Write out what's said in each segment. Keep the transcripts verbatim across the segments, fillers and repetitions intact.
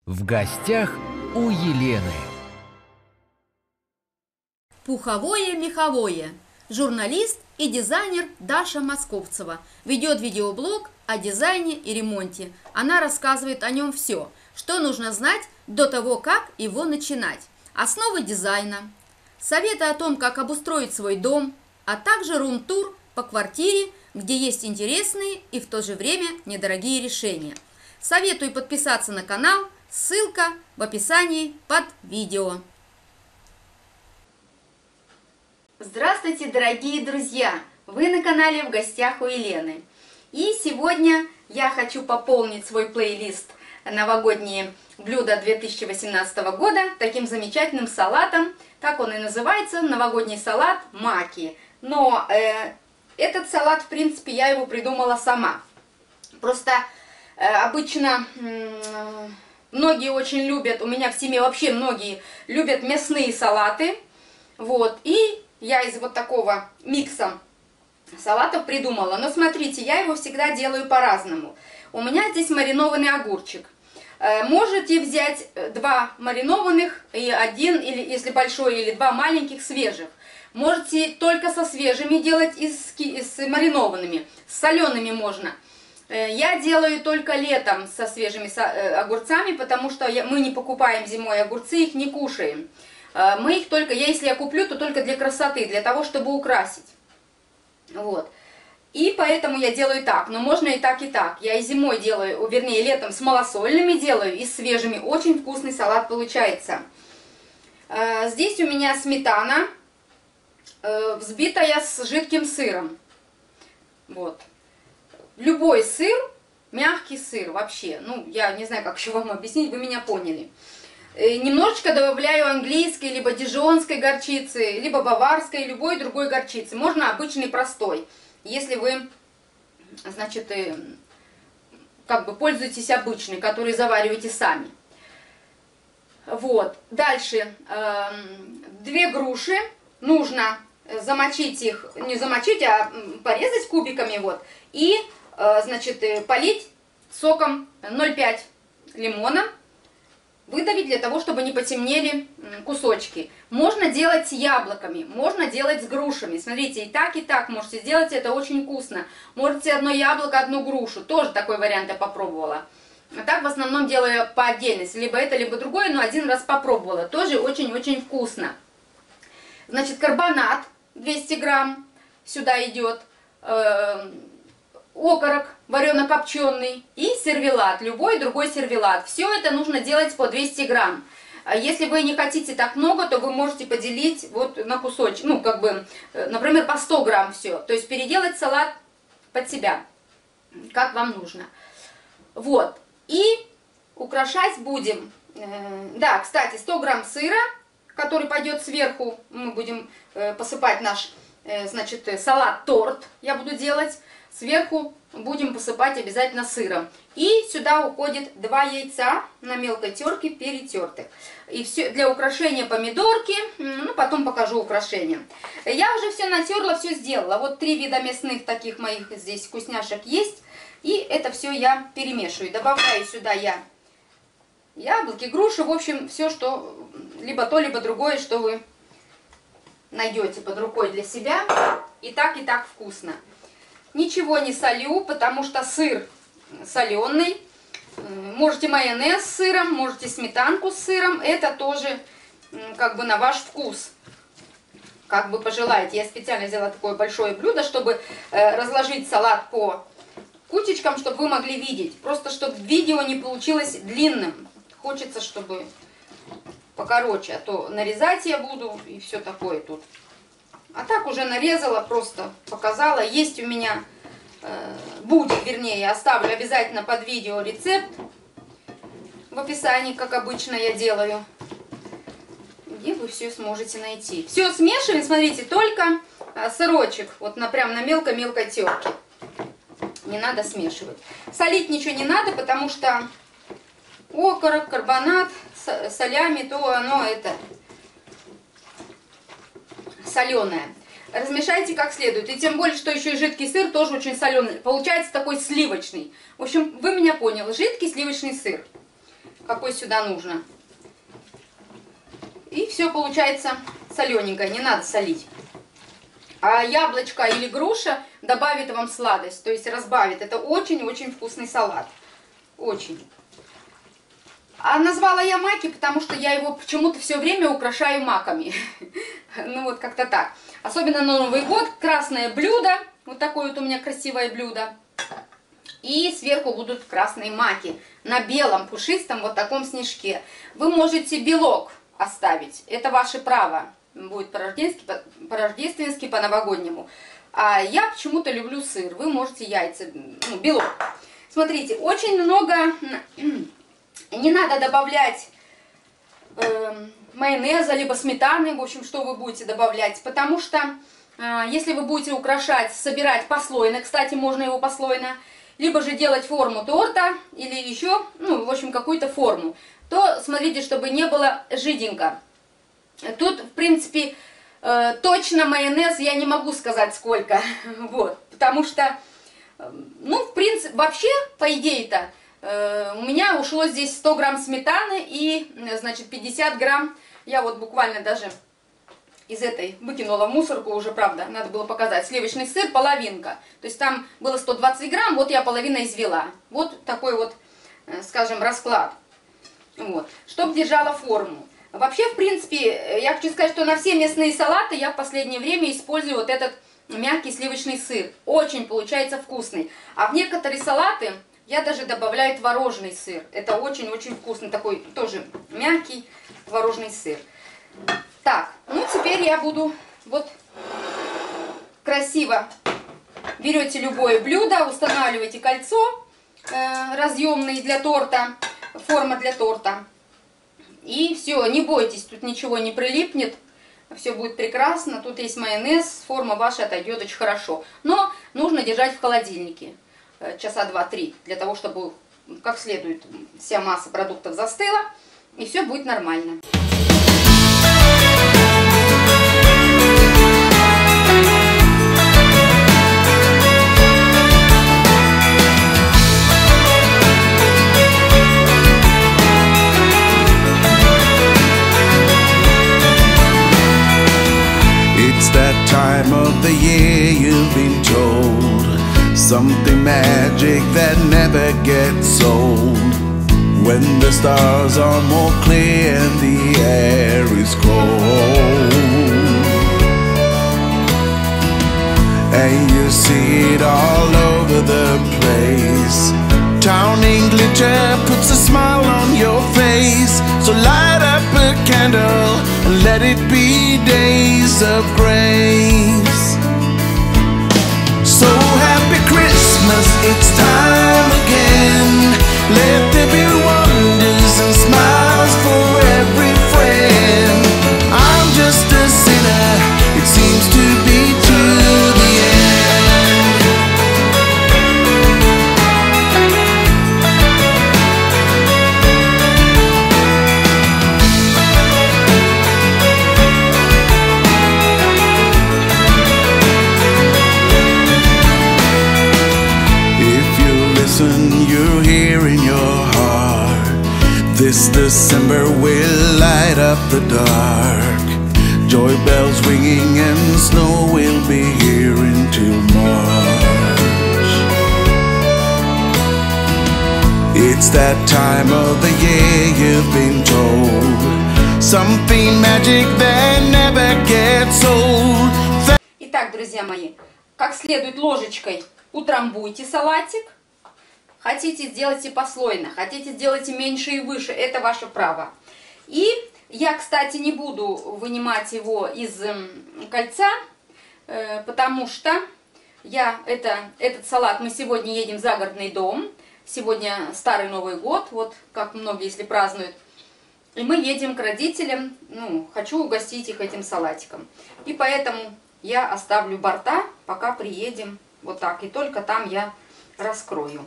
В гостях у Елены. Пуховое-меховое. Журналист и дизайнер Даша Московцева ведет видеоблог о дизайне и ремонте. Она рассказывает о нем все, что нужно знать до того, как его начинать. Основы дизайна, советы о том, как обустроить свой дом, а также рум-тур по квартире, где есть интересные и в то же время недорогие решения. Советую подписаться на канал, ссылка в описании под видео. Здравствуйте, дорогие друзья! Вы на канале «В гостях у Елены». И сегодня я хочу пополнить свой плейлист «Новогодние блюда две тысячи восемнадцатого года» таким замечательным салатом, как он и называется, новогодний салат маки. Но э, этот салат, в принципе, я его придумала сама. Просто э, обычно... Э, Многие очень любят, у меня в семье вообще многие любят мясные салаты. Вот, и я из вот такого микса салатов придумала. Но смотрите, я его всегда делаю по-разному. У меня здесь маринованный огурчик. Можете взять два маринованных и один, или если большой, или два маленьких свежих. Можете только со свежими делать и с, и с маринованными. С солеными можно. Я делаю только летом со свежими огурцами, потому что мы не покупаем зимой огурцы, их не кушаем. Мы их только, если я куплю, то только для красоты, для того, чтобы украсить. Вот. И поэтому я делаю так, но можно и так, и так. Я и зимой делаю, вернее летом с малосольными делаю, и с свежими. Очень вкусный салат получается. Здесь у меня сметана, взбитая с жидким сыром. Вот. Любой сыр, мягкий сыр вообще, ну, я не знаю, как еще вам объяснить, вы меня поняли. И немножечко добавляю английской, либо дижонской горчицы, либо баварской, любой другой горчицы. Можно обычный простой, если вы, значит, как бы пользуетесь обычной, который завариваете сами. Вот, дальше, две груши, нужно замочить их, не замочить, а порезать кубиками, вот, и... Значит, полить соком ноль пять лимона, выдавить для того, чтобы не потемнели кусочки. Можно делать с яблоками, можно делать с грушами. Смотрите, и так, и так можете сделать, это очень вкусно. Можете одно яблоко, одну грушу, тоже такой вариант я попробовала. А так в основном делаю по отдельности, либо это, либо другое, но один раз попробовала. Тоже очень-очень вкусно. Значит, карбонат двести грамм сюда идет. Окорок варено-копченый и сервелат, любой другой сервелат. Все это нужно делать по двести грамм. Если вы не хотите так много, то вы можете поделить вот на кусочек, ну как бы, например, по сто грамм все. То есть переделать салат под себя, как вам нужно. Вот. И украшать будем, э, да, кстати, сто грамм сыра, который пойдет сверху. Мы будем э, посыпать наш, э, значит, салат-торт я буду делать. Сверху будем посыпать обязательно сыром. И сюда уходит два яйца на мелкой терке перетертых. И все для украшения помидорки, ну потом покажу украшения. Я уже все натерла, все сделала. Вот три вида мясных таких моих здесь вкусняшек есть. И это все я перемешиваю. Добавляю сюда я яблоки, груши, в общем, все, что либо то, либо другое, что вы найдете под рукой для себя. И так, и так вкусно. Ничего не солю, потому что сыр соленый. Можете майонез с сыром, можете сметанку с сыром. Это тоже как бы на ваш вкус. Как бы пожелаете. Я специально взяла такое большое блюдо, чтобы разложить салат по кучечкам, чтобы вы могли видеть. Просто чтобы видео не получилось длинным. Хочется, чтобы покороче. А то нарезать я буду и все такое тут. А так уже нарезала, просто показала. Есть у меня, э, будет, вернее, я оставлю обязательно под видео рецепт в описании, как обычно я делаю. Где вы все сможете найти. Все смешиваем, смотрите, только э, сырочек, вот на, прям на мелкой-мелкой терке. Не надо смешивать. Солить ничего не надо, потому что окорок, карбонат, солями, то оно это... соленое. Размешайте как следует. И тем более, что еще и жидкий сыр тоже очень соленый. Получается такой сливочный. В общем, вы меня поняли. Жидкий сливочный сыр. какой сюда нужно. И все получается солененькое, не надо солить. А яблочко или груша добавит вам сладость, то есть разбавит. Это очень-очень вкусный салат. Очень. А назвала я маки, потому что я его почему-то все время украшаю маками. Ну вот как-то так. Особенно на Новый год. Красное блюдо. Вот такое вот у меня красивое блюдо. И сверху будут красные маки. На белом, пушистом вот таком снежке. Вы можете белок оставить. Это ваше право. Будет по-рождественски, по-рождественски, по-новогоднему. А я почему-то люблю сыр. Вы можете яйца, ну, белок. Смотрите, очень много... Не надо добавлять э, майонеза, либо сметаны, в общем, что вы будете добавлять. Потому что, э, если вы будете украшать, собирать послойно, кстати, можно его послойно, либо же делать форму торта, или еще, ну, в общем, какую-то форму, то смотрите, чтобы не было жиденько. Тут, в принципе, э, точно майонез я не могу сказать сколько, вот, потому что, э, ну, в принципе, вообще, по идее-то, у меня ушло здесь сто грамм сметаны и, значит, пятьдесят грамм, я вот буквально даже из этой выкинула в мусорку уже, правда, надо было показать, сливочный сыр, половинка. То есть там было сто двадцать грамм, вот я половину извела. Вот такой вот, скажем, расклад. Вот, чтобы держала форму. Вообще, в принципе, я хочу сказать, что на все мясные салаты я в последнее время использую вот этот мягкий сливочный сыр. Очень получается вкусный. А в некоторые салаты... Я даже добавляю творожный сыр. Это очень-очень вкусный, такой тоже мягкий творожный сыр. Так, ну теперь я буду вот красиво. Берете любое блюдо, устанавливаете кольцо э, разъемное для торта, форма для торта. И все, не бойтесь, тут ничего не прилипнет. Все будет прекрасно. Тут есть майонез, форма ваша отойдет очень хорошо. Но нужно держать в холодильнике. Часа два-три, для того, чтобы как следует вся масса продуктов застыла, и все будет нормально. It's that time of the year you've been told. Something magic that never gets old. When the stars are more clear and the air is cold, and you see it all over the place. Town in glitter puts a smile on your face. So light up a candle and let it be days of grace. So happy Christmas, it's time again. Let there be wonders and smiles for every friend. I'm just a sinner, it seems to be to the end. You're here in your heart. This December will light up the dark. Joy bells ringing and snow will be here until March. It's that time of the year you've been told. Something magic that never gets old. Итак, друзья мои, как следует ложечкой утрамбуйте салатик. Хотите, сделайте послойно, хотите, сделайте меньше и выше, это ваше право. И я, кстати, не буду вынимать его из кольца, потому что я это, этот салат, мы сегодня едем в загородный дом, сегодня Старый Новый год, вот как многие, если празднуют, и мы едем к родителям, ну, хочу угостить их этим салатиком. И поэтому я оставлю борта, пока приедем, вот так, и только там я раскрою.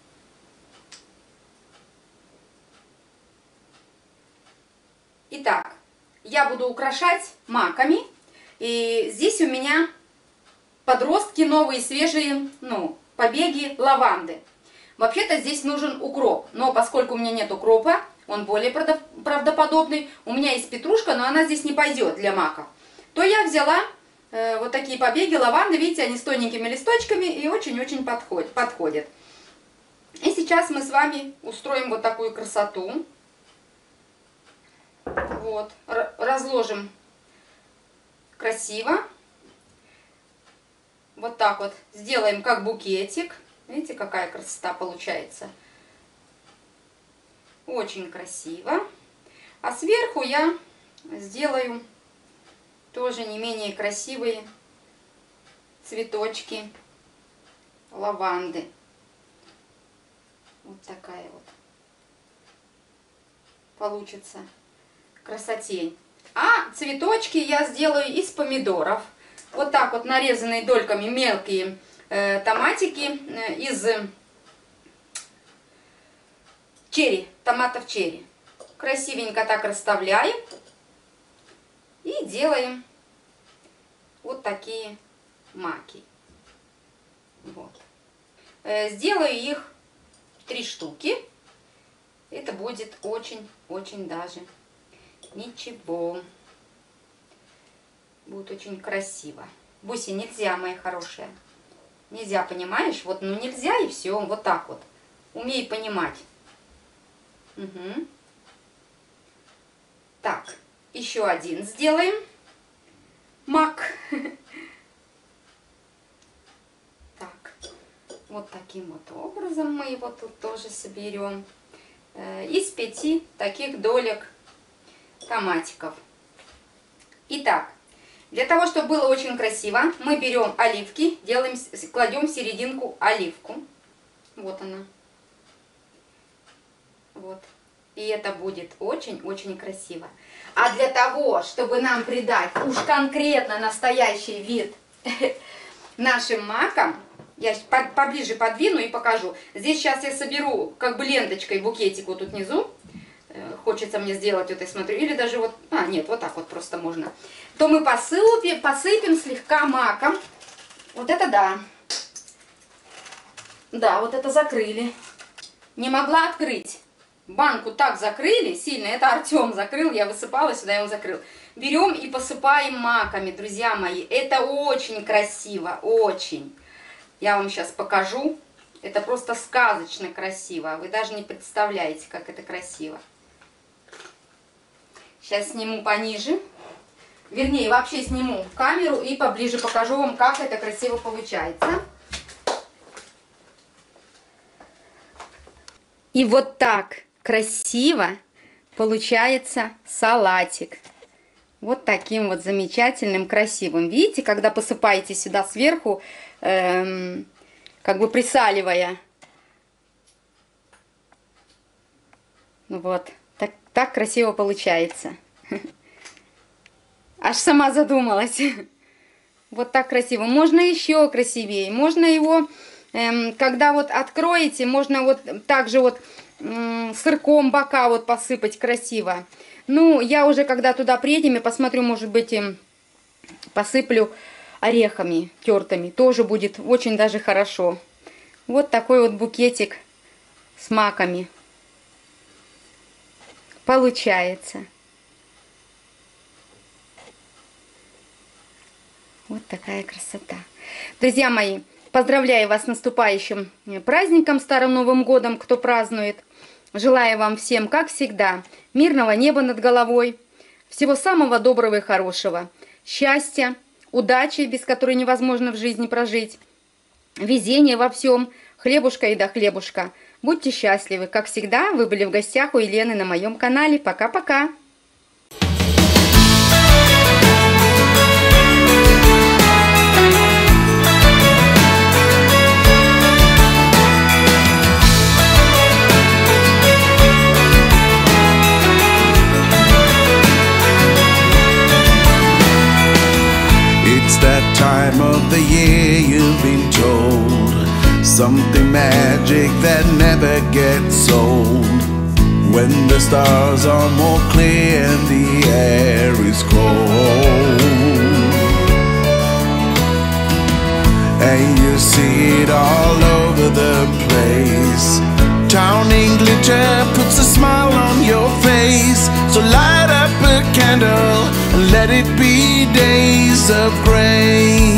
Итак, я буду украшать маками, и здесь у меня подростки новые, свежие, ну, побеги лаванды. Вообще-то здесь нужен укроп, но поскольку у меня нет укропа, он более правдоподобный. У меня есть петрушка, но она здесь не пойдет для мака. То я взяла э, вот такие побеги лаванды, видите, они с тоненькими листочками и очень-очень подходят, подходят. И сейчас мы с вами устроим вот такую красоту. Вот, разложим красиво. Вот так вот сделаем как букетик. Видите, какая красота получается. Очень красиво. А сверху я сделаю тоже не менее красивые цветочки лаванды. Вот такая вот получится красотень. А цветочки я сделаю из помидоров. Вот так вот нарезанные дольками мелкие э, томатики э, из черри, томатов черри. Красивенько так расставляем и делаем вот такие маки. Вот. Э, сделаю их три штуки. Это будет очень-очень даже ничего. Будет очень красиво. Буси, нельзя, моя хорошая. Нельзя, понимаешь? Вот, ну нельзя и все. Вот так вот. Умей понимать. Угу. Так, еще один сделаем. Мак. Так, вот таким вот образом мы его тут тоже соберем. Из пяти таких долек томатиков. Итак, для того, чтобы было очень красиво, мы берем оливки, делаем, кладем в серединку оливку. Вот она. Вот. И это будет очень-очень красиво. А для того, чтобы нам придать уж конкретно настоящий вид нашим макам, я поближе подвину и покажу. Здесь сейчас я соберу как бы ленточкой букетик вот тут внизу. Хочется мне сделать вот, я смотрю, или даже вот, а нет, вот так вот просто можно. То мы посыпем, посыпем слегка маком. Вот это да. Да, вот это закрыли. Не могла открыть. Банку так закрыли сильно, это Артем закрыл, я высыпала сюда, и он закрыл. Берем и посыпаем маками, друзья мои. Это очень красиво, очень. Я вам сейчас покажу. Это просто сказочно красиво. Вы даже не представляете, как это красиво. Сейчас сниму пониже. Вернее, вообще сниму камеру и поближе покажу вам, как это красиво получается. И вот так красиво получается салатик. Вот таким вот замечательным, красивым. Видите, когда посыпаете сюда сверху, эм, как бы присаливая. Вот. Так, так красиво получается. Аж сама задумалась. Вот так красиво. Можно еще красивее. Можно его, эм, когда вот откроете, можно вот так же вот эм, сырком бока вот посыпать красиво. Ну, я уже когда туда приедем, я посмотрю, может быть, им посыплю орехами тертыми. Тоже будет очень даже хорошо. Вот такой вот букетик с маками получается. Вот такая красота. Друзья мои, поздравляю вас с наступающим праздником, Старым Новым Годом, кто празднует. Желаю вам всем, как всегда, мирного неба над головой, всего самого доброго и хорошего, счастья, удачи, без которой невозможно в жизни прожить, везения во всем, хлебушка и до хлебушка. Будьте счастливы. Как всегда, вы были в гостях у Елены на моем канале. Пока-пока. It's that time of the year you've been told. Something magic that never gets old. When the stars are more clear and the air is cold. And you see it all over the place. Towning glitter puts a smile on your face. So light up a candle and let it be days of grace.